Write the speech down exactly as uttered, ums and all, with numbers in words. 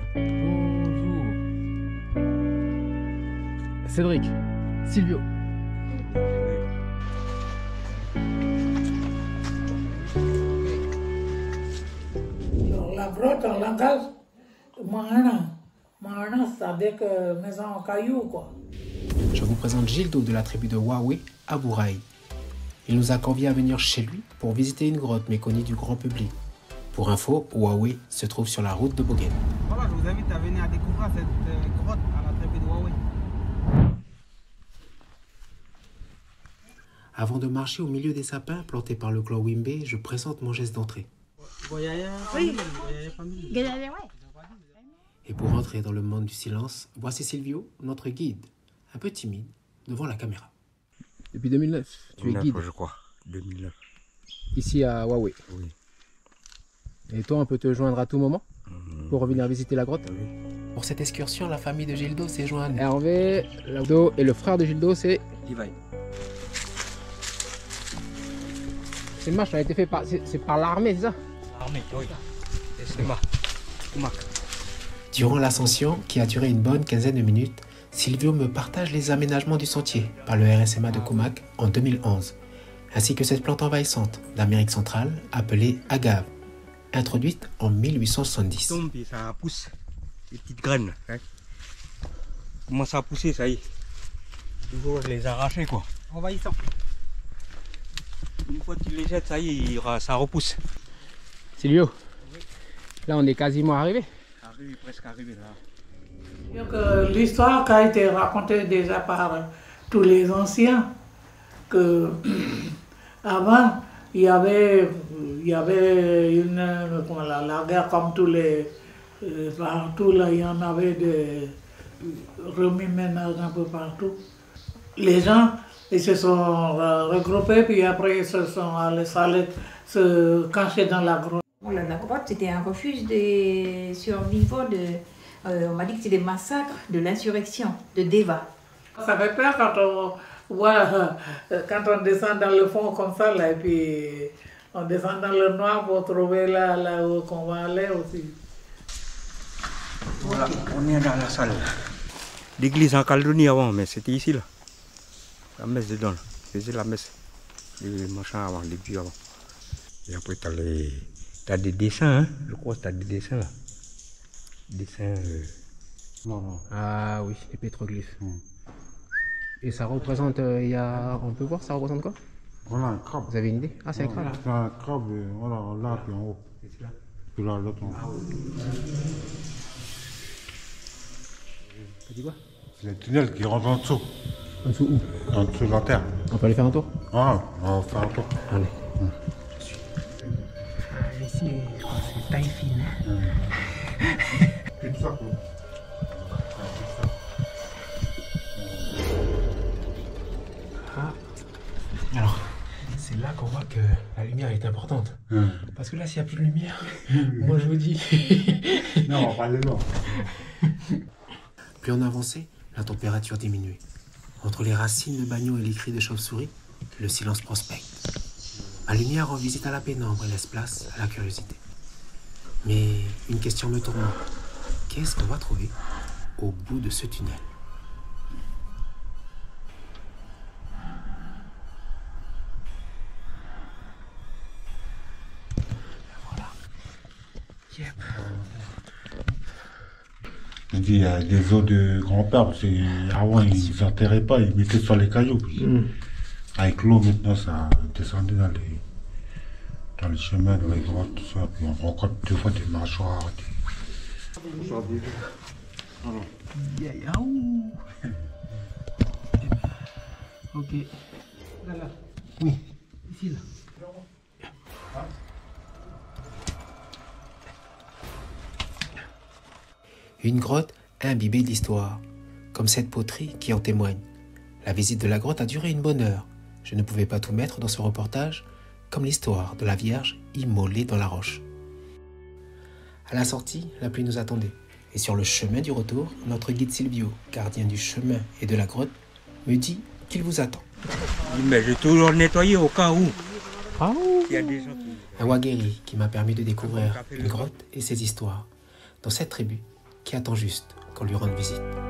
Bonjour. Cédric, Silvio. Alors, la grotte en langage, Mahana. Mahana, c'est-à-dire que maison en caillou, quoi. Je vous présente Gildo de la tribu de Waoué à Bouraï. Il nous a conviés à venir chez lui pour visiter une grotte méconnue du grand public. Pour info, Waoué se trouve sur la route de Boguel. Voilà, je vous invite à venir à découvrir cette euh, grotte à la tribu de Waoué. Avant de marcher au milieu des sapins plantés par le clan Wimbe, je présente mon geste d'entrée. Oui. Et pour entrer dans le monde du silence, voici Silvio, notre guide, un peu timide, devant la caméra. Depuis deux mille neuf, tu es guide. Je crois, deux mille neuf. Ici à Waoué. Oui. Et toi, on peut te joindre à tout moment pour revenir visiter la grotte. Oui. Pour cette excursion, la famille de Gildo s'est jointe. Hervé, Gildo et le frère de Gildo, c'est Levi. C'est match, ça a été fait par, c'est par l'armée, c'est ça? L'armée, oui. C'est moi. Durant l'ascension, qui a duré une bonne quinzaine de minutes, Silvio me partage les aménagements du sentier par le R S M A de Koumak en deux mille onze, ainsi que cette plante envahissante d'Amérique centrale appelée agave, introduite en mille huit cent soixante-dix. Tombe et ça pousse des petites graines. Hein. Commence à pousser, ça y est. Toujours les arracher quoi. Envahissant. Une fois que tu les jettes, ça y est, il y aura- ça repousse. Silvio, là on est quasiment arrivé. Arrivé, presque arrivé là. Donc, euh, l'histoire qui a été racontée déjà par euh, tous les anciens, que avant, il y avait, il y avait une, euh, comment, la, la guerre comme tous les... euh, partout, là, il y en avait des remue-ménage un peu partout. Les gens, ils se sont euh, regroupés, puis après, ils se sont allés, allés se cacher dans la grotte. Voilà, la grotte, c'était un refuge des survivants de... euh, on m'a dit que c'était des massacres de l'insurrection de Deva. Ça fait peur quand on voit, euh, quand on descend dans le fond comme ça, là, et puis on descend dans le noir pour trouver là, là où on va aller aussi. Voilà, on est dans la salle. L'église en Calédonie avant, mais c'était ici là. La messe dedans là. Je faisais la messe. Les machins avant, les vieux avant. Et après t'as les... T'as des dessins, hein. Je crois que t'as des dessins là. Dessins... Euh... Non, non. Ah oui, les pétroglyphes. Hmm. Et ça représente, euh, il y a, on peut voir, ça représente quoi? Voilà un crabe. Vous avez une idée? Ah, c'est un crabe là. C'est un crabe, euh, voilà, là, puis en haut. Puis là, l'autre en haut. Ça dit quoi? C'est le tunnel qui rentre en dessous. En dessous où? En dessous de la terre. On peut aller faire un tour? Ah, on va faire un tour. Allez. Ici, c'est taille fine. Une sorte, oui. Ah. Alors, c'est là qu'on voit que la lumière est importante. Hum. Parce que là, s'il n'y a plus de lumière, moi je vous dis. Non, on va pas aller loin. Plus on avançait, la température diminuait. Entre les racines de bagnots et les cris de chauves-souris, le silence prospecte. Ma lumière rend visite à la pénombre et laisse place à la curiosité. Mais une question me tourmente. Qu'est-ce qu'on va trouver au bout de ce tunnel? Voilà. Yep. Il dit, il y a des os de grand-père, parce qu'avant, ils n'enterraient pas, ils mettaient sur les cailloux. Puis, Mm. avec l'eau, maintenant, ça descendait dans les, dans les chemins, dans les grottes, tout ça. Puis on rencontre deux fois des mâchoires. Des... Yeah, yeah, ouh. Ok. Là, là. Oui. Ici, là. Une grotte imbibée d'histoire, comme cette poterie qui en témoigne. La visite de la grotte a duré une bonne heure. Je ne pouvais pas tout mettre dans ce reportage, comme l'histoire de la Vierge immolée dans la roche. À la sortie, la pluie nous attendait. Et sur le chemin du retour, notre guide Silvio, gardien du chemin et de la grotte, me dit qu'il vous attend. Mais j'ai toujours nettoyé au cas où. Ah, Il y a des gens qui... un Wageri qui m'a permis de découvrir une grotte et ses histoires. Dans cette tribu, qui attend juste qu'on lui rende visite.